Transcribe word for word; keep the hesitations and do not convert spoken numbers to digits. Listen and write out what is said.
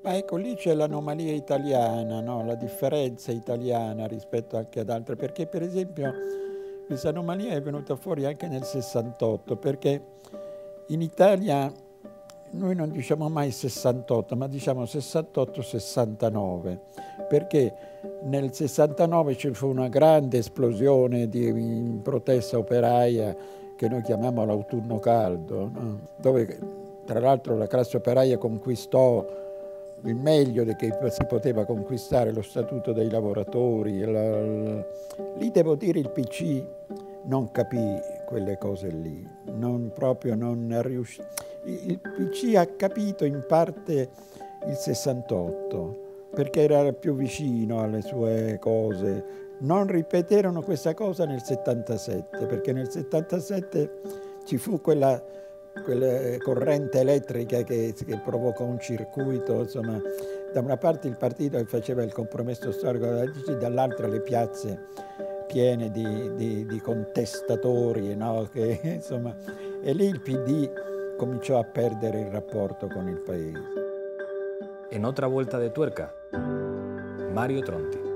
Ma ecco, lì c'è l'anomalia italiana, no? La differenza italiana rispetto anche ad altre, perché per esempio questa anomalia è venuta fuori anche nel sessantotto, perché in Italia noi non diciamo mai sessantotto, ma diciamo sessantotto sessantanove, perché nel sessantanove ci fu una grande esplosione di protesta operaia che noi chiamiamo l'autunno caldo, no? Dove tra l'altro la classe operaia conquistò il meglio che si poteva conquistare, lo statuto dei lavoratori. La, la... Lì devo dire il P C non capì quelle cose lì, non proprio non riuscì. Il P C ha capito in parte il sessantotto, perché era più vicino alle sue cose. Non ripeterono questa cosa nel settantasette, perché nel settantasette ci fu quella quella corrente elettrica che, che provocò un circuito, insomma, da una parte il partito che faceva il compromesso storico della D C, dall'altra le piazze piene di, di, di contestatori, no? Che, insomma, e lì il P D cominciò a perdere il rapporto con il paese. En otra vuelta de tuerca, Mario Tronti.